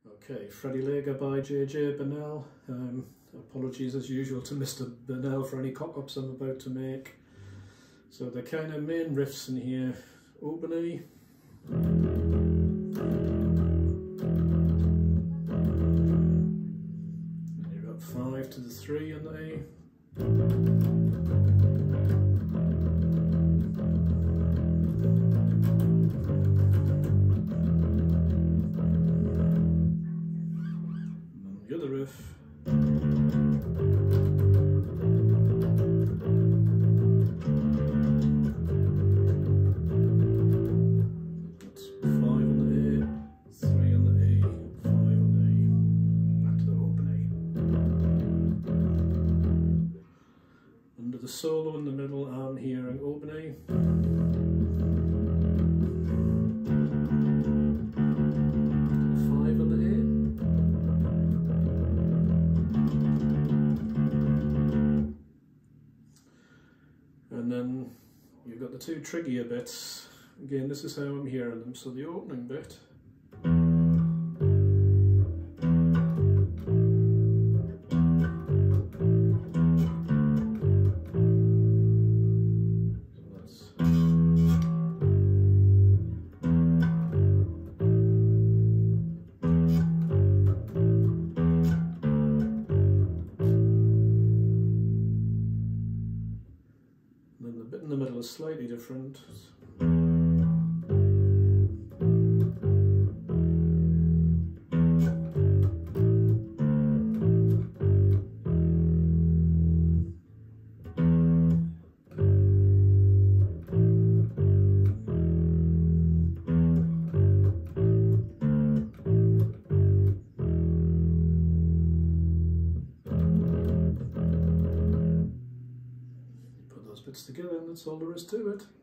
Okay, Freddie Laker by Burnell. Apologies as usual to Mr. Burnell for any cock-ups I'm about to make. So the kind of main riffs in here: open E, and you've got 5 to the 3 on the E. The other riff. That's 5 on the A, 3 on the E, 5 on the E, back to the open E. Under the solo in the middle, I'm hearing open E. And then you've got the two triggier bits. Again, this is how I'm hearing them. So the opening bit. Then the bit in the middle is slightly different. Bits together, and that's all there is to it.